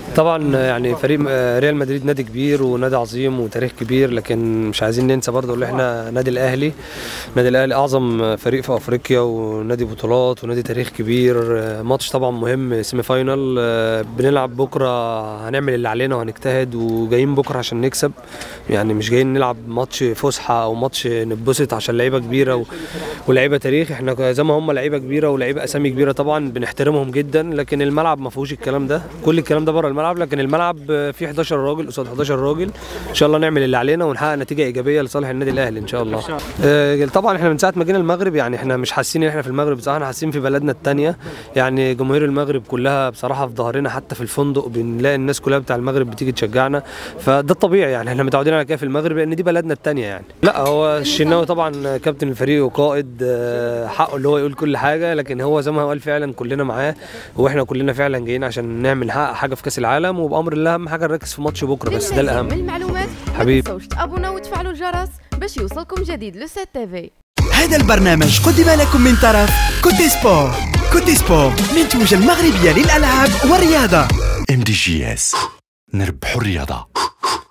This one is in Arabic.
طبعا يعني فريق ريال مدريد نادي كبير ونادي عظيم وتاريخ كبير، لكن مش عايزين ننسى برضه ان احنا نادي الاهلي. نادي الاهلي اعظم فريق في افريقيا ونادي بطولات ونادي تاريخ كبير. ماتش طبعا مهم، سيمي فاينال. بنلعب بكره، هنعمل اللي علينا وهنجتهد، وجايين بكره عشان نكسب. يعني مش جايين نلعب ماتش فسحه او ماتش نتبسط عشان لعيبه كبيره ولاعيبه تاريخ. احنا زي ما هم لعيبه كبيره ولاعيبه اسامي كبيره طبعا بنحترمهم جدا، لكن الملعب ما فيهوش الكلام ده. كل الكلام ده بره الملعب، لكن الملعب فيه 11 راجل قصاد 11 راجل. ان شاء الله نعمل اللي علينا ونحقق نتيجه ايجابيه لصالح النادي الاهلي ان شاء الله. طبعا احنا من ساعه ما جينا المغرب، يعني احنا مش حاسين ان احنا في المغرب بصراحه، احنا حاسين في بلدنا الثانيه. يعني جماهير المغرب كلها بصراحه في ظهرنا، حتى في الفندق بنلاقي الناس كلها بتاع المغرب بتيجي تشجعنا، فده الطبيعي. يعني احنا متعودين على كده في المغرب لان دي بلدنا الثانيه يعني. لا، هو الشناوي طبعا كابتن الفريق وقائد، حقه اللي هو يقول كل حاجه، لكن هو زي ما هو قال فعلا كلنا معاه، واحنا كلنا فعلا جايين عشان نعمل نحقق حاجه في كاس العالم، وبامر الله اهم حاجه نركز في ماتش بكره بس، ده الاهم. من المعلومات حبيبي، ما تنسوش تابوناو وتفعلوا الجرس باش يوصلكم جديد لو 7 تيفي. هذا البرنامج قدم لكم من طرف كوتي سبور. كوتي سبور منتوجة المغربية للألعاب والرياضة. MDGS، نربحوا الرياضة.